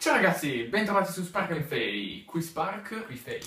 Ciao ragazzi, bentrovati su Spark and Fay, qui Spark, Qui Fay.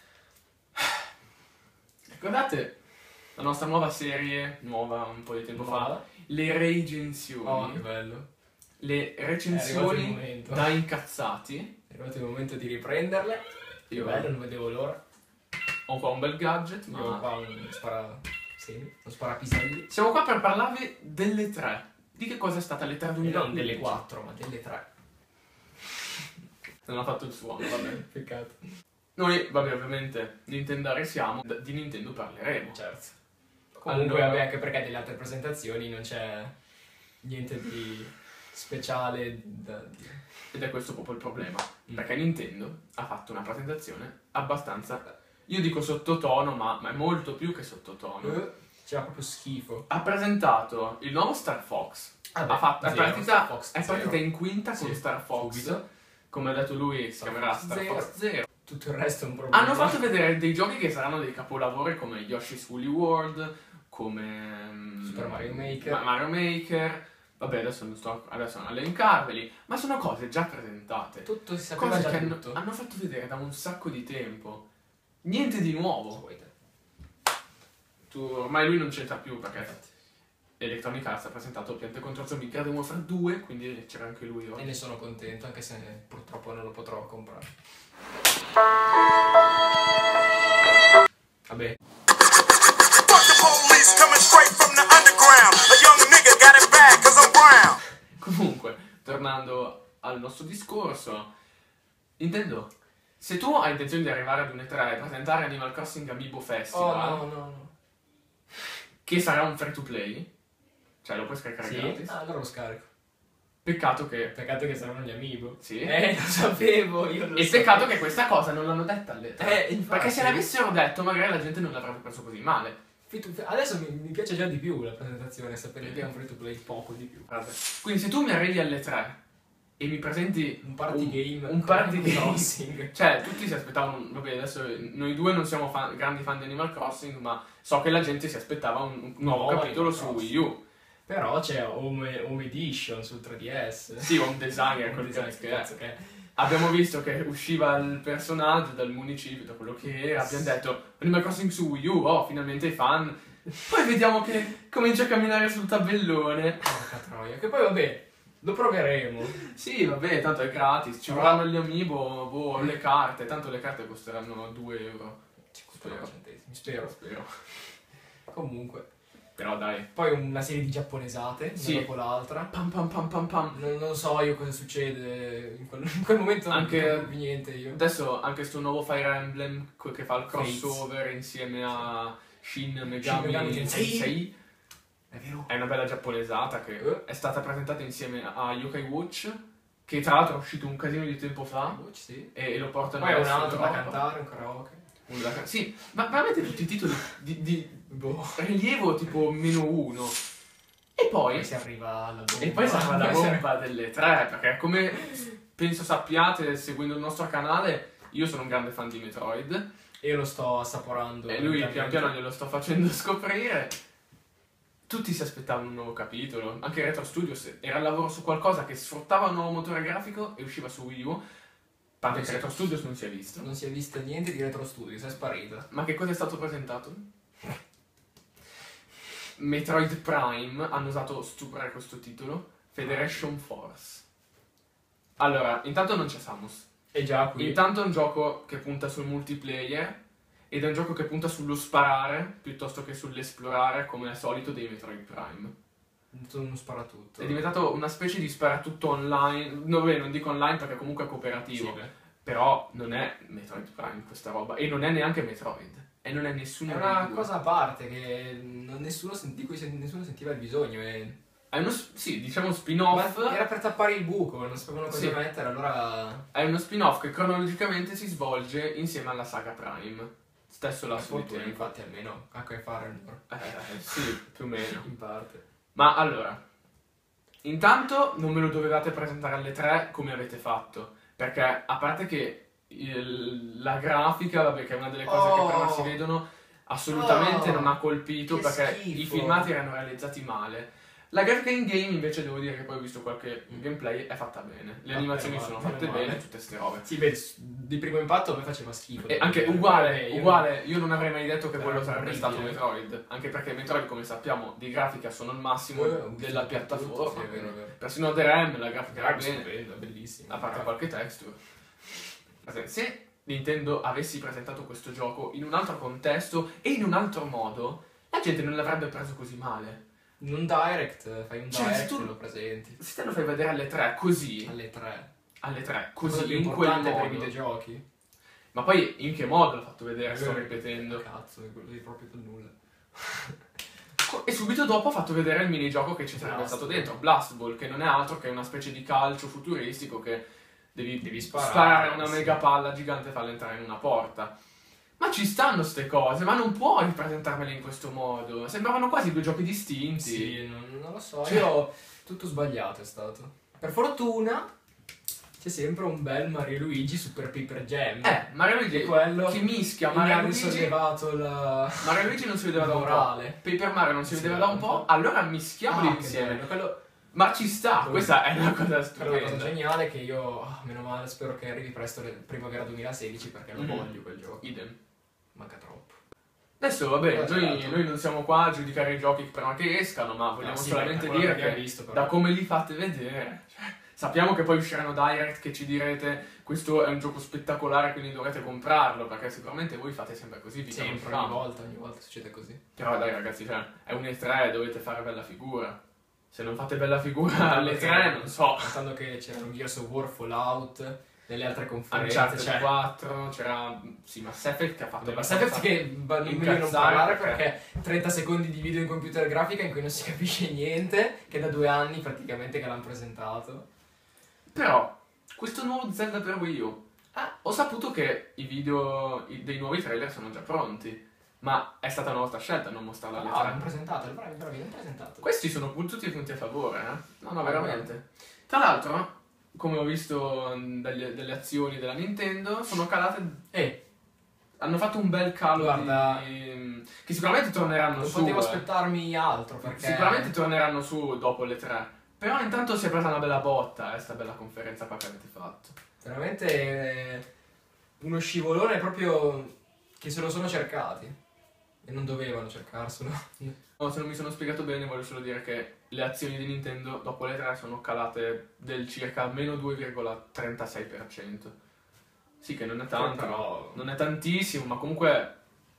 Ricordate la nostra nuova serie, nuova un po' di tempo fa, le recensioni. Oh, che bello. Le È arrivato il recensioni momento. da incazzati. È arrivato il momento di riprenderle. Che bello, non vedevo l'ora. Ho qua un bel gadget, Io ho ma qua un sparapiselli. siamo qua per parlarvi delle tre. Di che cosa è stata le tre E 2015? non delle 4, ma delle 3. Non ha fatto il suono, vabbè. Peccato. Noi, vabbè, ovviamente, Nintendari siamo, di Nintendo parleremo. Certo. Comunque, Allora- vabbè, anche perché delle altre presentazioni non c'è niente di speciale da dire. Ed è questo proprio il problema, perché Nintendo ha fatto una presentazione abbastanza, io dico sottotono, ma è molto più che sottotono. C'era proprio schifo. Ha presentato il nuovo Star Fox, Vabbè, è partita Star Fox è partita zero. in quinta con Sì, Star Fox, subito. come ha detto lui si Star chiamerà Fox Star zero. Fox 0. Tutto il resto è un problema. Hanno fatto vedere dei giochi che saranno dei capolavori come Yoshi's Woolly World, come Super Mario Maker. Mario Maker. Vabbè, adesso non a elencarveli, ma sono cose già presentate. Tutto si sapeva Cose già che tutto. hanno fatto vedere da un sacco di tempo. Niente di nuovo. Ormai lui non c'entra più perché Electronic Arts ha presentato Piante contro Zombie Garden Warfare 2, quindi c'era anche lui E oggi. ne sono contento, anche se purtroppo non lo potrò comprare. Vabbè. Fuck the police coming straight from the underground. A young nigga got it bad cause I'm brown. Comunque, tornando al nostro discorso, Nintendo, se tu hai intenzione di arrivare ad un E3 e presentare Animal Crossing Amiibo Festival, Oh no. che sarà un free to play, cioè lo puoi scaricare Sì? gratis, Allora lo scarico. peccato che... Peccato che saranno gli amiibo. Sì. Lo sapevo, io lo E peccato che questa cosa non l'hanno detta alle tre. infatti. Perché se l'avessero detto magari la gente non l'avrebbe preso così male. Adesso mi piace già di più la presentazione, sapere che è un free to play poco di più. Vabbè. Quindi se tu mi arrivi alle 3 e mi presenti Un party game. un party Animal game, Crossing. cioè tutti si aspettavano, vabbè adesso noi due non siamo grandi fan di Animal Crossing, ma so che la gente si aspettava un nuovo Nuovo capitolo Animal su Crossing. Wii U. Però c'è Home Edition sul 3DS. Sì, Home Designer, Home Design, che cazzo che è. abbiamo visto che usciva il personaggio dal municipio, da quello che era, abbiamo detto Animal Crossing su Wii U, oh finalmente i fan. Poi vediamo che comincia a camminare sul tabellone. Porca troia. Che poi vabbè, lo proveremo. Sì, vabbè, tanto è gratis, ci vorranno gli amiibo, boh, le carte, tanto le carte costeranno 2 euro. Spero. Centesimi, spero. Spero. Comunque. Però dai. Poi una serie di giapponesate, Sì. una dopo l'altra. Pam pam pam pam pam. Non so io cosa succede in quel momento, Anche- non capisco niente io. Adesso anche sto nuovo Fire Emblem che fa il crossover insieme a Shin Megami Megami Tensei. Tensei. È vero? È una bella giapponesata che è stata presentata insieme a Yokai Watch, che tra l'altro è uscito un casino di tempo fa Sì. e lo portano Poi è un adesso in altro da Europa. cantare, un karaoke. Sì, ma veramente tutti i titoli di Boh. rilievo tipo -1. E poi si arriva alla bomba. E poi sarà la bomba delle 3, perché come penso sappiate, seguendo il nostro canale, io sono un grande fan di Metroid Io lo sto assaporando. e lui pian piano glielo sto facendo scoprire. Tutti si aspettavano un nuovo capitolo, anche Retro Studios era al lavoro su qualcosa che sfruttava un nuovo motore grafico e usciva su Wii U. Parte che Sì. Retro Studios non si è visto. Non si è visto niente di Retro Studios, è sparita. Ma che cosa è stato presentato? Metroid Prime, hanno usato stupore questo titolo, Federation Force. Allora, intanto non c'è Samus. E già qui. Intanto è un gioco che punta sul multiplayer ed è un gioco che punta sullo sparare piuttosto che sull'esplorare come al solito dei Metroid Prime. Non spara tutto. È diventato una specie di sparatutto online, no, beh, non dico online perché comunque è Sì, cooperativo, beh. però non è Metroid Prime questa roba e non è neanche Metroid e non è nessuno È dei una due. cosa a parte che di cui nessuno sentiva il bisogno. È uno, sì, diciamo spin-off. Ma era per tappare il buco, non sapevano cosa Sì. mettere, allora. È uno spin-off che cronologicamente si svolge insieme alla saga Prime. Stesso La lasso di fortuna, tempo. infatti, almeno ha a che fare allora. Sì, più o meno. In parte. Ma allora, intanto non me lo dovevate presentare alle 3 come avete fatto, perché a parte che la grafica, vabbè, che è una delle cose che prima si vedono, assolutamente Oh, non ha colpito che perché schifo. i filmati erano realizzati male. La grafica in game invece devo dire che poi ho visto qualche gameplay, è fatta bene. Le animazioni meno sono male, fatte meno bene, male. tutte ste robe. Sì, beh, di primo impatto a me faceva schifo. E anche Io uguale, io non avrei mai detto che quello Era sarebbe orribile. stato Metroid, anche perché Metroid, come sappiamo, di grafica sono il massimo della piattaforma. Sì, è vero, è vero. Persino DRM, la grafica era Era bene, stupenda, bellissima. a parte qualche texture. Se Nintendo avessi presentato questo gioco in un altro contesto e in un altro modo, la gente non l'avrebbe preso così male. In un direct, fai un Cioè, direct se tu- e lo presenti. Se te lo fai vedere alle 3 così, Alle 3. così, Cosa più in quel importante per i modo. videogiochi? Ma poi in che modo l'ha fatto vedere? Sto ripetendo. Cazzo, è quello lì proprio per nulla. E subito dopo ha fatto vedere il minigioco che ci sarebbe Blast stato Ball. dentro, Blast Ball, che non è altro che una specie di calcio futuristico che devi sparare, sparare una sì. mega palla gigante e farla entrare in una porta. Ma ci stanno ste cose, ma non puoi presentarmele in questo modo. Sembravano quasi due giochi distinti. Sì, non lo so. Cioè- Io tutto sbagliato è stato. Per fortuna c'è sempre un bel Mario e Luigi Super Paper Jam. Mario Luigi E quello che mischia mi Mario ha Luigi. risollevato la... Mario Luigi non si vedeva da un po'. morale. Paper Mario non si Sì, vedeva da un po'. Allora mischiamoli Ah, che insieme. bello. Quello Ma ci sta, Quello- questa è una cosa Però è una cosa stupenda. geniale che io, meno male, spero che arrivi presto primavera 2016 perché lo Mhm. voglio quel gioco. Idem. Manca troppo. Adesso va bene, Esatto. noi non siamo qua a giudicare i giochi prima che escano, ma vogliamo Sì, solamente quello dire abbiamo che visto, però. da come li fate vedere, cioè, sappiamo che poi usciranno direct che ci direte questo è un gioco spettacolare quindi dovrete comprarlo, perché sicuramente voi fate sempre così, vi Sempre, conosciamo. ogni volta succede così. Però dai ragazzi, cioè, è un E3, dovete fare bella figura. Se non fate bella figura alle Perché- 3, non so. Contando che c'erano Gears of War, Fallout, nelle altre conferenze, Uncharted cioè... 4, c'era sì, Mass Effect che ha fatto Mass Effect che non meglio non incazzare parlare perché- perché 30 secondi di video in computer grafica in cui non si capisce niente, che da 2 anni praticamente che l'hanno presentato. Però, questo nuovo Zelda per Wii U, ho saputo che i video dei nuovi trailer sono già pronti, ma è stata una vostra scelta non mostrarla alle No, 3. l'hanno presentato, bravi, l'hanno presentato. Questi sono tutti punti a favore, eh? No, Ah, veramente. Tra l'altro, come ho visto dalle azioni della Nintendo, sono calate... Hanno fatto un bel calo Guarda, che sicuramente torneranno non su. potevo aspettarmi altro perché... Sicuramente torneranno su dopo le 3. Però intanto si è presa una bella botta, sta bella conferenza qua che avete fatto. Veramente uno scivolone proprio che se lo sono cercati. E non dovevano cercarselo. No, se non mi sono spiegato bene, voglio solo dire che le azioni di Nintendo dopo le 3 sono calate del circa meno 2,36%. Sì, che non è tanto, Però... non è tantissimo, ma comunque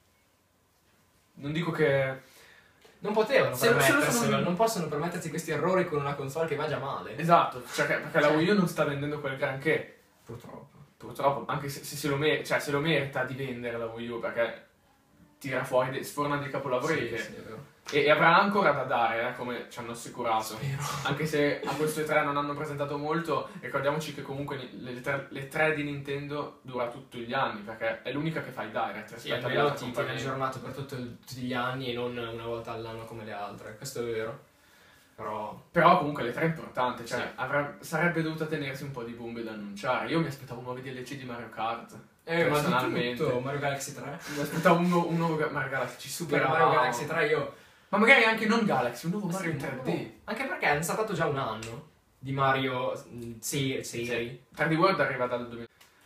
non dico che... Non potevano Se lo permetterselo, sono- non possono permettersi questi errori con una console che va già male. Esatto, cioè perché la Wii U non sta vendendo quel granché, Purtroppo. purtroppo, anche se lo, se lo merita di vendere la Wii U, perché tira fuori, sforna dei capolavori Sì, che... sì, è vero. E avrà ancora da dare, come ci hanno assicurato. Spero. Anche se a questo E3 non hanno presentato molto, ricordiamoci che comunque le 3 di Nintendo dura tutti gli anni, perché è l'unica che fa i direct Sì, rispetto alle almeno altre ti tiene compagnie. aggiornato per tutti gli anni e non una volta all'anno come le altre. Questo è vero. Però... Però comunque le 3 è importante, cioè Sì. sarebbe dovuta tenersi un po' di bombe da annunciare. Io mi aspettavo nuovi DLC di Mario Kart. ma di personalmente. tutto, Mario Galaxy 3. Mi aspettavo un nuovo Mario Galaxy, ci Super superavamo. Mario Galaxy 3 io... Ma magari anche non Galaxy, un nuovo Ma Mario in sì, 3D. Anche perché hanno saltato già un anno di Mario serie. 3D World arriva dal 2000.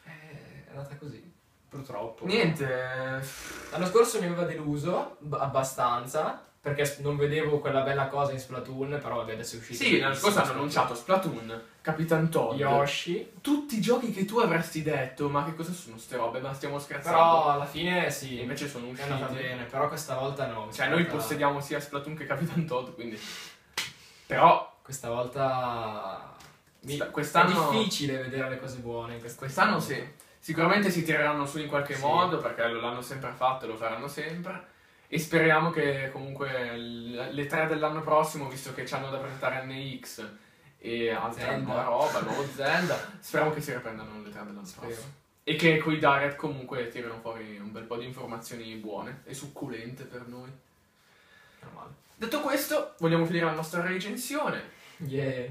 È andata così, purtroppo. Niente, L'anno scorso mi aveva deluso abbastanza, perché non vedevo quella bella cosa in Splatoon, però vabbè, adesso è uscito. sì, l'anno scorso hanno annunciato Splatoon, Capitan Toad, Yoshi, tutti i giochi che tu avresti detto, ma che cosa sono ste robe, ma stiamo scherzando. però alla fine sì, E invece sono è usciti. andata bene, però questa volta no. Cioè noi Questa- possediamo sia Splatoon che Capitan Toad, quindi... Però Questa volta... quest'anno... È difficile vedere le cose buone in Quest'anno sì. Sicuramente si tireranno su in qualche Sì. modo, perché lo l'hanno sempre fatto e lo faranno sempre. E speriamo che comunque le 3 dell'anno prossimo, visto che ci hanno da presentare NX e altra Zelda. nuova roba, nuovo Zelda, speriamo che si riprendano le 3 dell'anno Spero. prossimo. E che coi Direct comunque tirano fuori un bel po' di informazioni buone e succulente per noi. Meno male. Detto questo, vogliamo finire la nostra recensione. Yeah.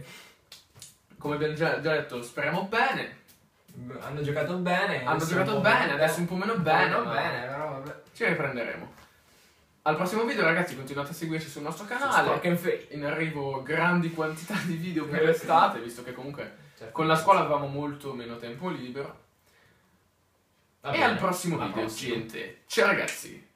Come abbiamo già detto, speriamo bene. Hanno giocato bene. Hanno adesso giocato un po' bene, meno adesso un po' meno bene. meno ma bene, però vabbè. ci riprenderemo. al prossimo video, ragazzi. Continuate a seguirci sul nostro canale. Stock and Fake. In arrivo grandi quantità di video per l'estate, visto che comunque Certo. con la scuola avevamo molto meno tempo libero. Va E bene. al prossimo Alla video, prossima. gente. Ciao ragazzi.